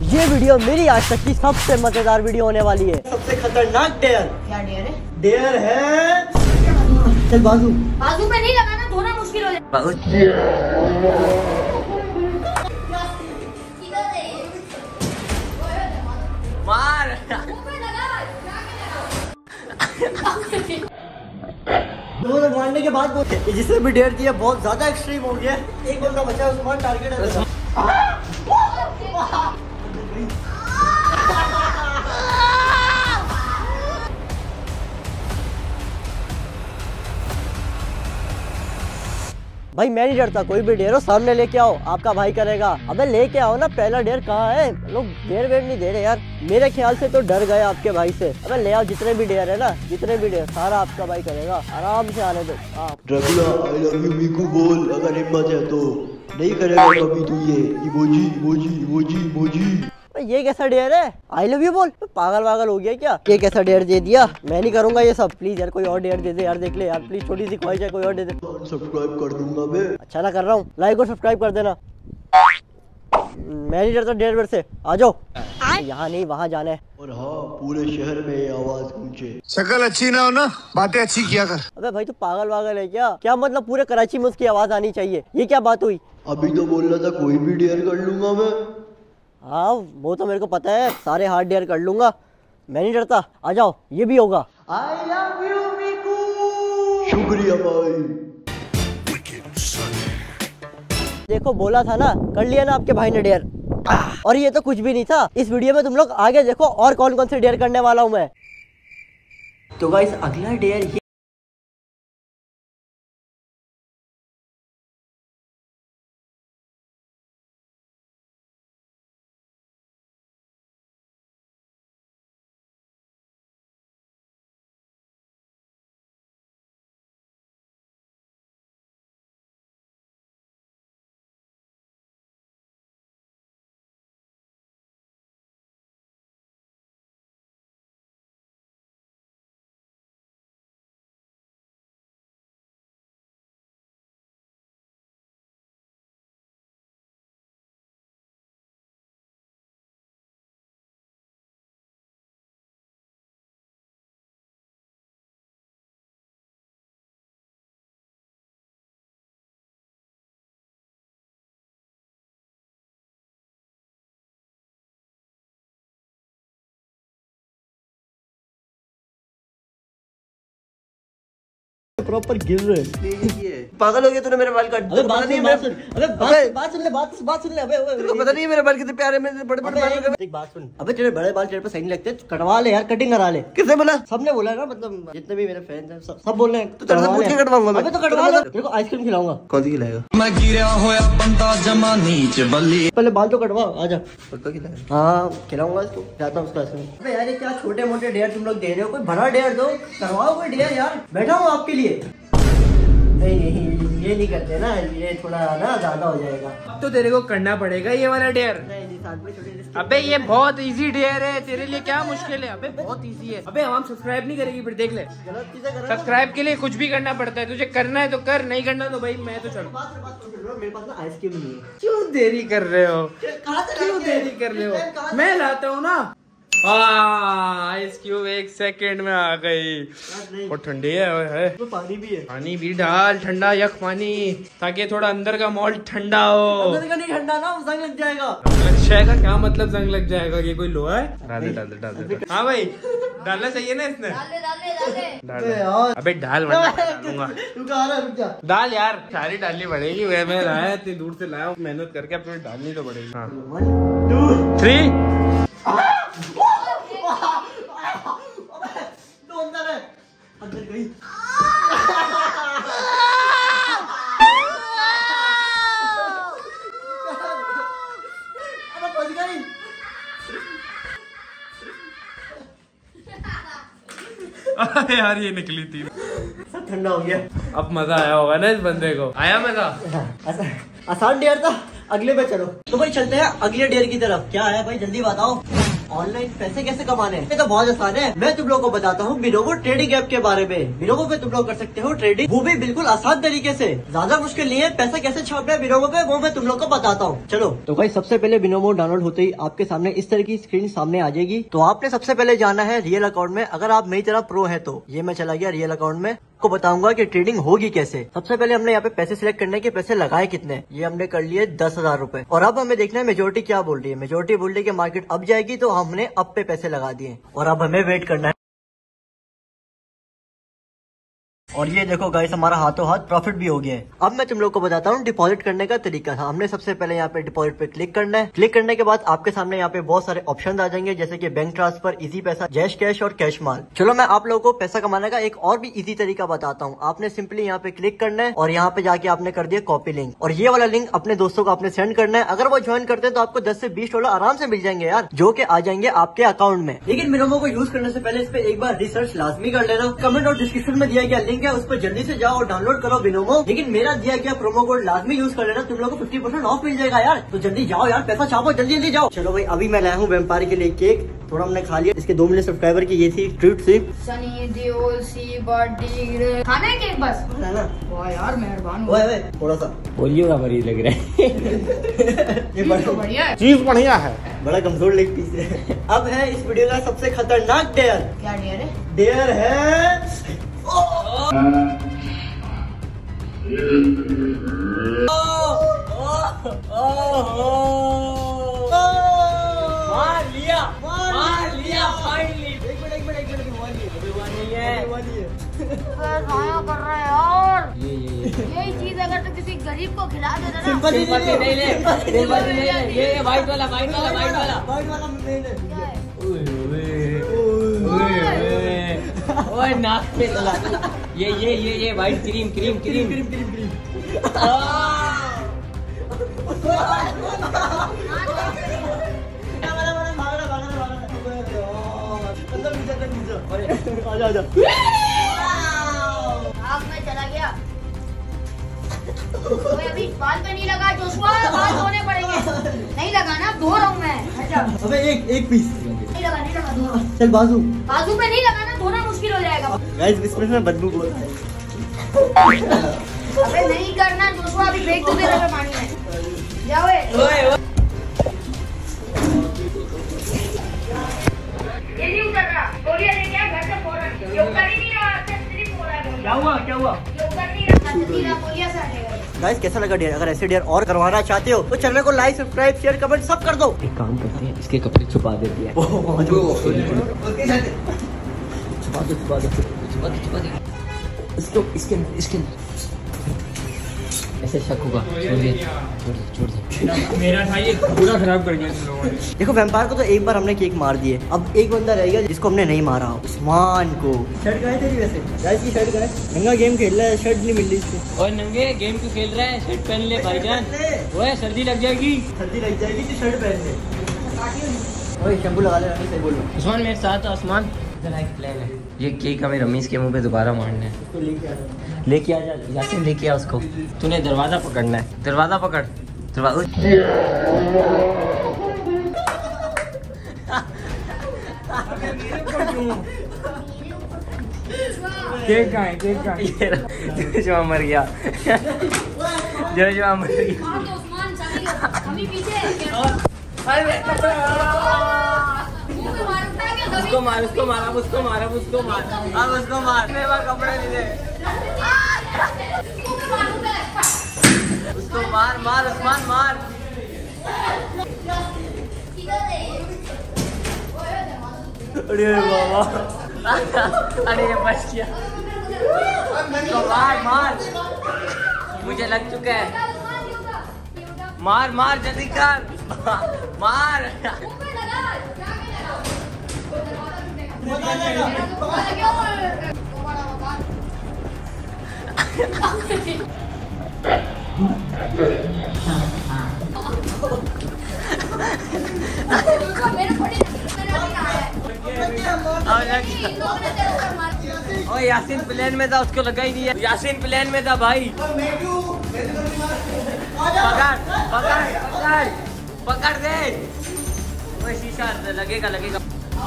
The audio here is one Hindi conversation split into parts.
ये वीडियो मेरी आज तक की सबसे मजेदार वीडियो होने वाली है। सबसे खतरनाक डेयर। क्या डेयर है? डेयर है चल बाजू। बाजू पे नहीं लगाना, धोना मुश्किल हो जाएगा। मार तो मारने के बाद जिसने भी डेयर किया बहुत ज्यादा एक्सट्रीम हो गया। एक बंदा बचा, उसको टारगेट है। भाई मैं नहीं डरता, कोई भी डेयर हो सामने लेके आओ, आपका भाई करेगा। अबे लेके आओ ना, पहला डेयर कहाँ है? लोग डेयर वेयर नहीं दे रहे यार। मेरे ख्याल से तो डर गए आपके भाई से। अबे ले आओ, जितने भी डेयर है ना, जितने भी डेयर सारा आपका भाई करेगा। आराम से आने दो। ड्रैकुला आई लव यू मीकू बोल, अगर हिम्मत है तो। नहीं करेगा कभी तू ये इमोजी इमोजी इमोजी इमोजी। ये कैसा डेयर है? आई लव यू बोल, पागल वागल हो गया क्या? ये कैसा डेयर दे दिया? मैं नहीं करूंगा ये सब। प्लीज यार कोई और डेयर दे दे यार, देख ले यार प्लीज, छोटी सी ख्वाहिश है, कोई और दे दे। सब्सक्राइब कर दूंगा बे। अच्छा ना कर रहा हूँ, लाइक और सब्सक्राइब कर देना। मैं नहीं डरता डेयर वेयर से, आ जाओ। यहाँ नहीं वहाँ जाना है। और हाँ, पूरे शहर में ये आवाज गूंजे। शक्ल अच्छी ना हो ना, बातें अच्छी किया कर। अबे भाई तू पागल वागल है क्या? क्या मतलब पूरे कराची में उसकी आवाज आनी चाहिए? ये क्या बात हुई? अभी तो बोल रहा था कोई भी डेयर कर लूंगा मैं। हाँ वो तो मेरे को पता है, सारे हार्ड डेयर कर लूंगा। मैं नहीं डरता, आ जाओ, ये भी होगा। आई लव यू मीकू। शुक्रिया भाई। देखो बोला था ना, कर लिया ना आपके भाई ने डेयर। और ये तो कुछ भी नहीं था। इस वीडियो में तुम लोग आगे देखो और कौन कौन से डेयर करने वाला हूँ मैं। तो गाइस अगला डेयर ये प्रॉपर गिर रहे हैं। पागल हो गया तूने मेरे बाल काट। अबे बात सुन ले, बात सुन ले, बात सुन ले। अबे तेरे को पता नहीं है मेरे बाल कितने प्यारे, मेरे बड़े बड़े बाल। एक बात सुन, अबे तेरे बड़े बाल तेरे पे सही नहीं लगते, कटवा ले यार, कटिंग करा ले। किसने बोला? सबने बोला ना, मतलब जितने भी मेरे फैंस हैं सब बोल रहे हैं। तो तेरे से पूछ के कटवाऊंगा मैं। अबे तो कटवा ले, तेरे को आइसक्रीम खिलाऊंगा। कौन सी खिलाएगा? मैं गिरा होया बंदा जमा नीच बल्ली। पहले बाल तो कटवा, आजा। पक्का खिलाएगा? हाँ खिलाऊंगा इसको, जाता हूँ उसका आइसक्रीम। अबे यार ये क्या छोटे मोटे डेयर तुम लोग दे रहे हो? कोई बड़ा डेयर दो, करवाओ कोई डेयर यार, बैठा हूँ आपके लिए। नहीं ये नहीं करते ना, ये थोड़ा ना ज्यादा हो जाएगा। अब तो तेरे को करना पड़ेगा ये वाला डेयर। अबे ये बहुत इजी डेयर है, तेरे लिए क्या मुश्किल है? अबे बहुत इजी है। अबे हम सब्सक्राइब नहीं करेगी, फिर देख ले। सब्सक्राइब के लिए कुछ भी करना पड़ता है, तुझे करना है तो कर, नहीं करना तो भाई मैं तो चल। मेरे पास ना आइसक्रीम नहीं है। क्यों देरी कर रहे हो? क्यों देरी कर रहे हो? मैं लाता हूँ ना। आइस क्यूब 1 सेकंड में आ गई। और ठंडी है, पानी भी है। पानी भी डाल, ठंडा यख पानी, ताकि थोड़ा अंदर का मॉल्ट ठंडा हो। अंदर का नहीं ठंडा ना, जंग लग जाएगा। लग जाएगा? क्या मतलब जंग लग जाएगा? ये कोई लोहा है? डाल दे। हाँ भाई डालना चाहिए ना इसने। डाल। अबे डाल डालूंगा। डाल यार, सारी डालनी पड़ेगी। मैं लाया इतनी दूर से, लाया मेहनत करके, अपने डालनी तो पड़ेगी। हाँ 1 2 3। अंदर गई। यार ये निकली थी। सब ठंडा हो गया। अब मजा आया होगा ना इस बंदे को? आया मजा? आसान डेयर था, अगले पे चलो। तो भाई चलते हैं अगले डेयर की तरफ। क्या है भाई, जल्दी बताओ। ऑनलाइन पैसे कैसे कमाने हैं? ये तो बहुत आसान है। मैं तुम लोगों को बताता हूँ बिनोमो ट्रेडिंग ऐप के बारे में। बिनोमो पे तुम लोग कर सकते हो ट्रेडिंग, वो भी बिल्कुल आसान तरीके से। ज्यादा मुश्किल नहीं है। पैसा कैसे छापना है बिनोमो पे वो मैं तुम लोग को बताता हूँ। चलो तो भाई सबसे पहले बिनोमो डाउनलोड होते ही आपके सामने इस तरह की स्क्रीन सामने आ जाएगी। तो आपने सबसे पहले जाना है रियल अकाउंट में। अगर आप मेरी तरह प्रो है तो ये मैं चला गया रियल अकाउंट में। को बताऊंगा कि ट्रेडिंग होगी कैसे। सबसे पहले हमने यहाँ पे पैसे सिलेक्ट करने के, पैसे लगाए कितने, ये हमने कर लिए 10,000 रुपए। और अब हमें देखना है मेजोरिटी क्या बोल रही है। मेजोरिटी बोल रही है कि मार्केट अप जाएगी, तो हमने अप पे पैसे लगा दिए और अब हमें वेट करना है। और ये देखो गाइस हमारा हाथों हाथ प्रॉफिट भी हो गया है। अब मैं तुम लोग को बताता हूँ डिपॉजिट करने का तरीका था। हमने सबसे पहले यहाँ पे डिपॉजिट पे क्लिक करना है। क्लिक करने के बाद आपके सामने यहाँ पे बहुत सारे ऑप्शन आ जाएंगे, जैसे कि बैंक ट्रांसफर, इजी पैसा, जैश कैश और कैश माल। चलो मैं आप लोगों को पैसा कमाने का एक और भी इजी तरीका बताता हूँ। आपने सिंपली यहाँ पे क्लिक करना है और यहाँ पे जाके आपने कर दिया कॉपी लिंक, और ये वाला लिंक अपने दोस्तों को आपने सेंड करना है। अगर वो ज्वाइन करते हैं तो आपको 10 से 20 डॉलर आराम से मिल जाएंगे यार, जो कि आ जाएंगे आपके अकाउंट में। लेकिन बिनोमो को यूज करने से पहले इस पे एक बार रिसर्च लाजमी कर लेना। कमेंट और डिस्क्रिप्शन में दिया गया लिंक है, उस पर जल्दी से जाओ और डाउनलोड करो बिनोमो। लेकिन मेरा दिया गया प्रोमो कोड लाजमी यूज कर लेना, तुम लोगों को 50% ऑफ मिल जाएगा यार। तो जल्दी जाओ यार, पैसा छापो, जल्दी जल्दी जाओ। चलो भाई अभी मैं लाया हूँ वेम्पायर के लिए केक, थोड़ा हमने खा लिया। इसके 2 मिलियन सब्सक्राइबर की ये थी ट्रीट सी। सनी देओल सी बर्थडे खाना है केक बस है ना? वाह यार मेहरबान। ओए थोड़ा सा पोलियो का मरीज लग रहा है। ये बढ़िया है। चीज बढ़िया है, बड़ा कमजोर लेग पीस है। अब है इस वीडियो का सबसे खतरनाक डेयर। क्या डेयर है? डेयर है मार लिया फाइनली। एक मिनट खाया कर रहा है यार। यही चीज अगर तो किसी गरीब को खिला देता ना। सिंपल नहीं ले ये वाइट वाला क्या है? ओए नाक पे लगा। ये वाइट क्रीम आजा आग में चला गया। तो अभी बाल पे नहीं लगा जोशुआ, बाल धोने पड़ेंगे। नहीं लगा ना, धो रहा हूँ मैं। अच्छा अबे एक पीस नहीं लगा धो रहा हूँ। चल बाजू पे नहीं लगा ना, धोना मुश्किल हो जाएगा। गाइस इसमें मैं बदबू बोल रहा है। अबे नहीं करना जोशुआ, अभी फेंक दे रहा पानी में। जाओ ये नहीं उतर रहा। तौलिया लेके आ घर से फौरन। ये उतर ही नहीं रहा, सिर्फ हो रहा है। क्या हुआ ये उतर नहीं रहा, तौलिया से हटेगा। गाइस कैसा लगा डेयर? अगर ऐसे डेयर और करवाना चाहते हो तो चैनल को लाइक, सब्सक्राइब, शेयर, कमेंट सब कर दो। एक काम करते हैं, इसके कपड़े छुपा देते हैं। छुपा दे इसके अंदर ऐसे शक होगा। छोड़ दे। मेरा था ये पूरा खराब कर दिया तुम लोगों ने। देखो वैम्पायर को तो एक बार हमने केक मार दिए, अब एक बंदा रह गया जिसको हमने नहीं मारा, उस्मान को। शर्ट कहाँ है तेरी वैसे? गाइस की शर्ट कहाँ है? नंगा गेम खेल रहा है, शर्ट नहीं मिल रही इसको। और नंगे गेम क्यों खेल रहा है? शर्ट पहन ले भाईजान। ओए सर्दी लग जाएगी तो शर्ट पहन ले। ओए शैम्पू लगा ले, सही बोल रहा हूँ। उस्मान मेरे साथ। उस्मान एक प्लान है, ये केक हमें रमीज के मुंह पे दोबारा मारना है। उसको लेके आ जा। लेके आ जा यासिन, लेके आ उसको। तूने दरवाजा पकड़ना है, दरवाजा पकड़। केक कहाँ है? जोशुआ मर गया। उसको मार अब उसको मार। मेरे पास कपड़े नहीं दे। उसको मार उस्मान मार। अरे बाबा, अरे बच गया। उसको मार। मुझे लग चुका है। मार जल्दी कर। मार। ओ यासीन प्लेन में था, उसको लगा ही नहीं है। यासीन प्लेन में था भाई। पकड़ दे। इसका लगेगा लगेगा।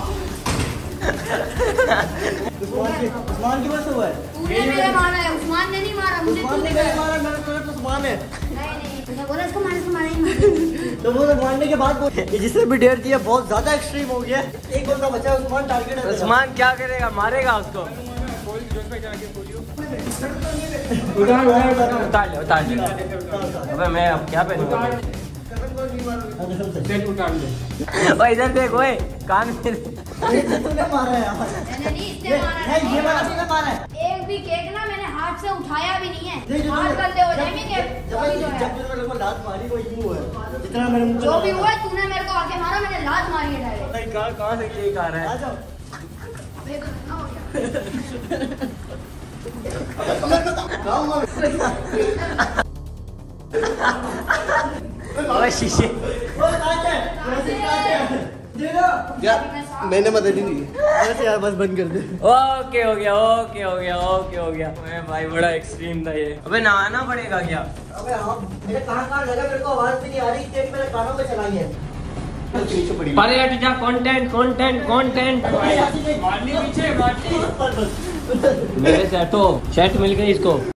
उस्मान की वजह से हुआ है। तूने मेरे मारा है, उस्मान ने नहीं मारा मुझे। उस्मान ने नहीं मारा, मैंने तुझे तो उस्मान है। नहीं मैं बोला इसको मारा ही मारा। तो वो मारने के बाद जिसने भी डेयर दिया बहुत ज्यादा एक्सट्रीम हो गया। एक बंदा बचा है, उस्मान टारगेट है। उस्मान क्या करेगा, मारेगा उसको। उतार ले। अबे मैं अब क्या पहनूंगा। इधर देख ओए, कान में। तूने मारा है यार। मैंने नहीं, इसने मारा है। ये वाला तूने मारा है। एक भी केक ना मैंने हाथ से उठाया भी नहीं है। हाथ गंदे हो जाएंगे केक। जब तूने मेरे को लात मारी वो यूं हुआ है। जितना मेरे मुंह जो भी हुआ तूने मेरे को आके मारा, मैंने लात मारी है डायरेक्ट। कहाँ से केक आ रहा आ है। जाओ। ये तो ना हो गया। ओए शीशे। मैंने मदद ही नहीं बस यार, बस बंद कर दे। ओके हो गया, ओके हो गया, ओके हो गया। मैं भाई बड़ा एक्सट्रीम था ये। अबे नहाना पड़ेगा क्या। अबे हाँ, मेरे कहाँ लगा, मेरे को आवाज भी नहीं आ रही, तेरी मेरे कानों में चलाई है। अरे हट जा, कंटेंट कंटेंट कंटेंट। पीछे मेरे से हटो, शर्ट मिल गई इसको।